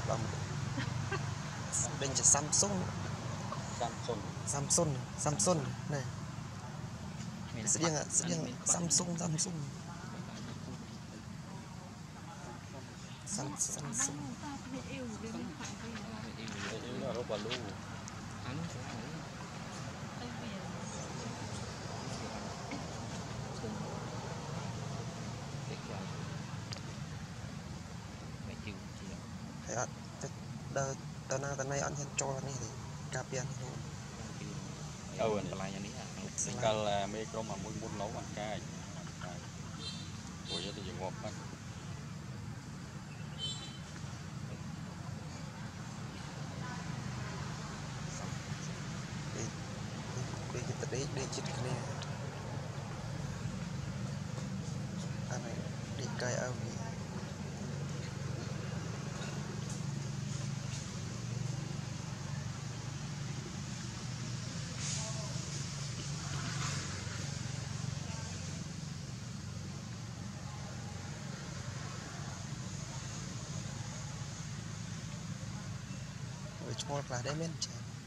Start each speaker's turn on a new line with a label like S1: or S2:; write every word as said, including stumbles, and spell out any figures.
S1: bầm bên chỉ Samsung
S2: Samsung
S1: Samsung Samsung này sẽ riêng sẽ riêng Samsung Samsung Samsung thấy ạ đợt tờ nào tờ này ăn chân cho này thì cà pian thôi
S2: ừ kalau là mấy con mà muốn muốn nấu bằng cay rồi thì dùng ngọt hết
S1: đi đi đi đi đi chít cái này anh này đi cay ao gì cho là đấy men chè